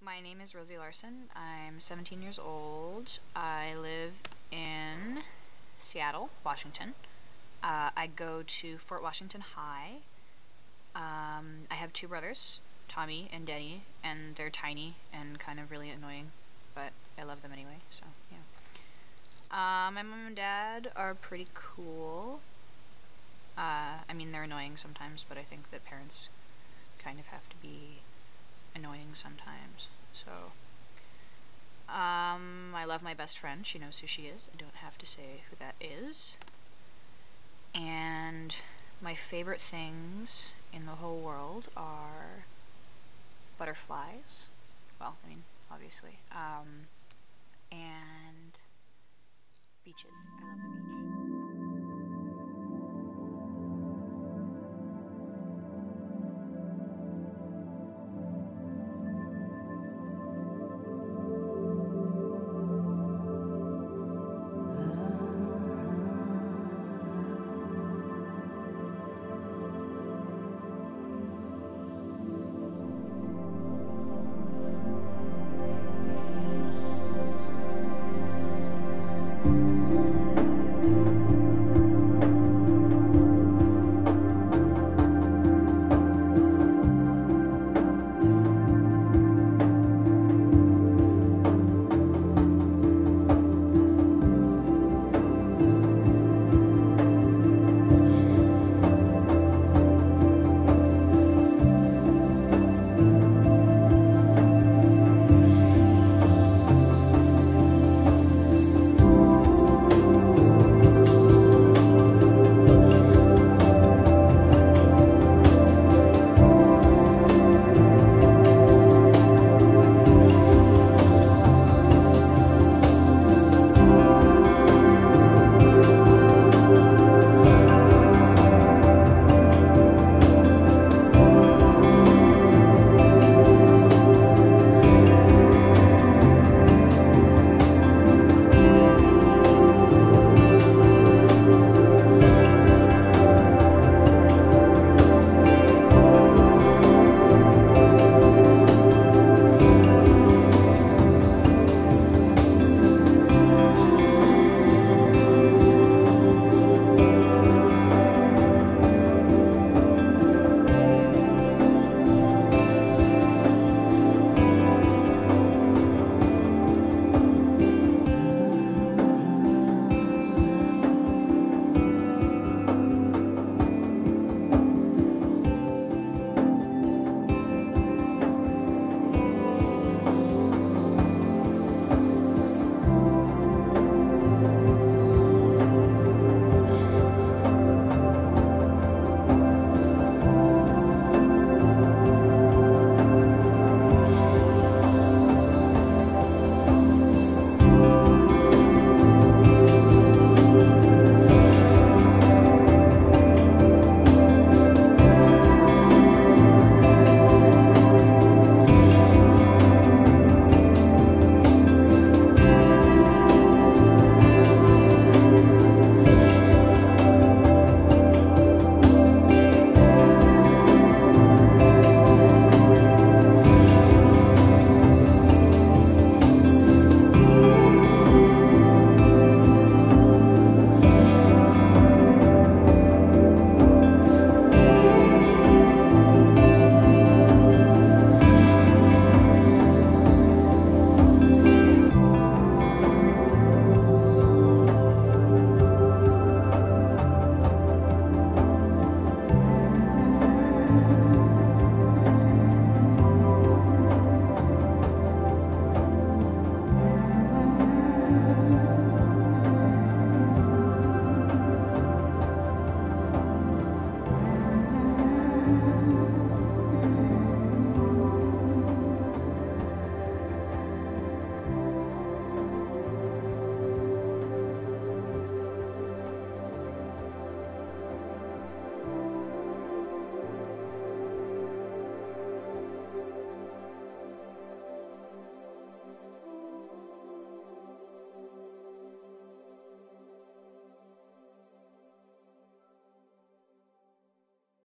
My name is Rosie Larsen. I'm 17 years old. I live in Seattle, Washington. I go to Fort Washington High. I have two brothers, Tommy and Denny, and they're tiny and kind of really annoying, but I love them anyway, so yeah. My mom and dad are pretty cool. I mean, they're annoying sometimes, but I think that parents kind of have to be annoying sometimes, so. I love my best friend. She knows who she is. I don't have to say who that is. And my favorite things in the whole world are butterflies. Well, I mean, obviously. And beaches. I love the beach.